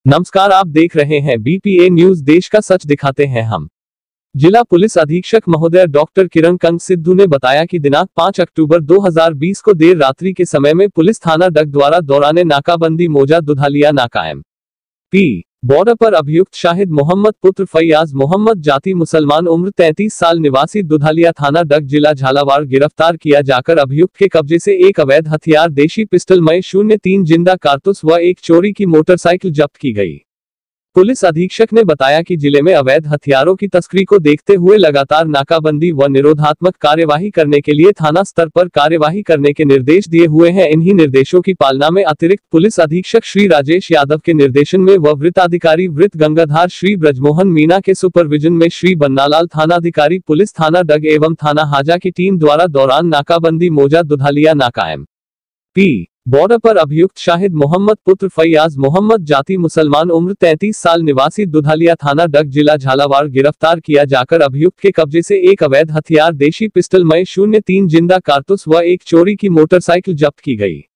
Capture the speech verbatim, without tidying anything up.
नमस्कार, आप देख रहे हैं बीपीए न्यूज। देश का सच दिखाते हैं हम। जिला पुलिस अधीक्षक महोदय डॉक्टर किरण कंग सिद्धू ने बताया कि दिनांक पाँच अक्टूबर दो हज़ार बीस को देर रात्रि के समय में पुलिस थाना डग द्वारा दौराने नाकाबंदी मौजा दुधालिया नाका एम पी बॉर्डर पर अभियुक्त शाहिद मोहम्मद पुत्र फैयाज मोहम्मद जाति मुसलमान उम्र तैंतीस साल निवासी दुधालिया थाना डग जिला झालावाड़ गिरफ्तार किया जाकर अभियुक्त के कब्जे से एक अवैध हथियार देशी पिस्टल मय शून्य तीन जिंदा कारतूस व एक चोरी की मोटरसाइकिल जब्त की गई। पुलिस अधीक्षक ने बताया कि जिले में अवैध हथियारों की तस्करी को देखते हुए लगातार नाकाबंदी व निरोधात्मक कार्यवाही करने के लिए थाना स्तर पर कार्यवाही करने के निर्देश दिए हुए हैं। इन्हीं निर्देशों की पालना में अतिरिक्त पुलिस अधीक्षक श्री राजेश यादव के निर्देशन में व वृत्ताधिकारी वृत्त गंगाधार श्री ब्रजमोहन मीना के सुपरविजन में श्री बन्नालाल थानाधिकारी पुलिस थाना डग एवं थाना हाजा की टीम द्वारा दौरान नाकाबंदी मौजा दुधालिया नाका एम पी बॉर्डर पर अभियुक्त शाहिद मोहम्मद पुत्र फैयाज मोहम्मद जाति मुसलमान उम्र तैंतीस साल निवासी दुधालिया थाना डग जिला झालावाड़ गिरफ्तार किया जाकर अभियुक्त के कब्जे से एक अवैध हथियार देशी पिस्टल मय शून्य तीन जिंदा कारतूस व एक चोरी की मोटरसाइकिल जब्त की गई।